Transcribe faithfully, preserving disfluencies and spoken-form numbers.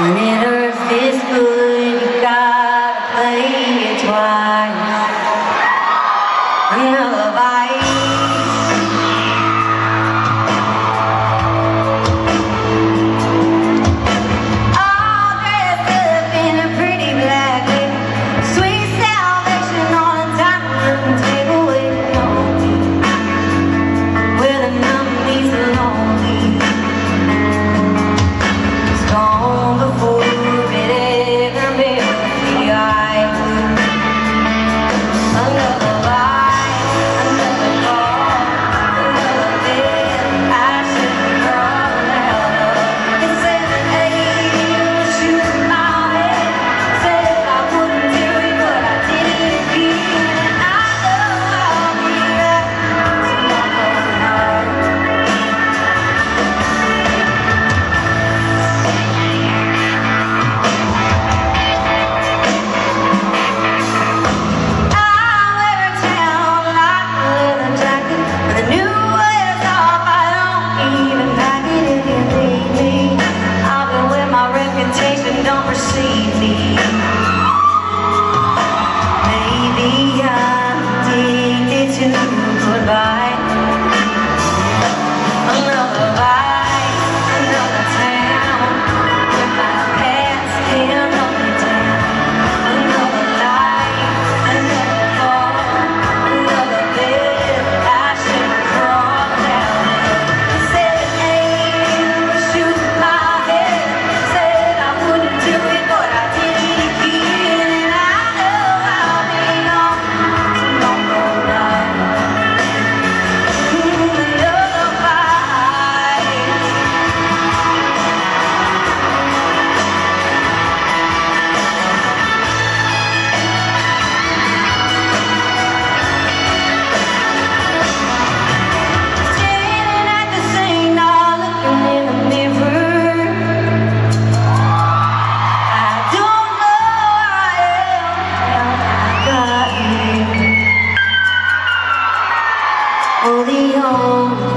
When earth is good, you gotta play it twice. Another bite. All dressed up in a pretty black wig, sweet salvation on a diamond table, waiting on me, where the numb meets the lonely. It's gone before it ever met the eye. Another bite, another call, another bed I should crawl out of. It said that hey, shoot my head. Said I wouldn't do it, but I did it again. And I know I'll be back tomorrow night. I wear a town like a leather jacket, but the new wears off, I don't even pack it if you need me. I've been where my reputation don't precede me. Maybe I'm addicted to goodbye. Another bite, another town, with my past still on me down. Another life, another fall, another bed I should crawl out of. Said hey, shoot my head. Said I wouldn't do it, but I did it again. And I know I'll be on tomorrow night. Another bite. Standing at the same now, looking in the mirror. I don't know I am how I got here. Oh, the old